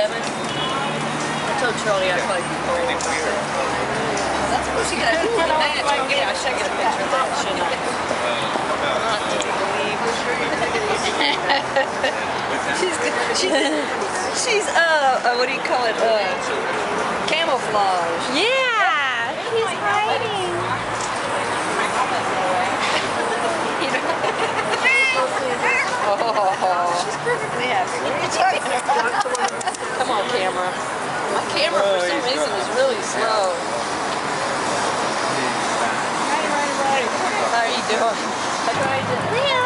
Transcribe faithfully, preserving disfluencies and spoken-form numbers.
seven. I told Charlie I'd play before. That's what she got to do with that. Yeah, I should get a picture of that, shouldn't I? Not to believe. she's, she's, she's, uh, uh, what do you call it? Uh, camouflage. Yeah! He's hiding. Oh, she's perfectly happy. What are you talking about? Come on, camera. My camera, for some reason, is really slow. Right, right, right. How are you doing? How do I do?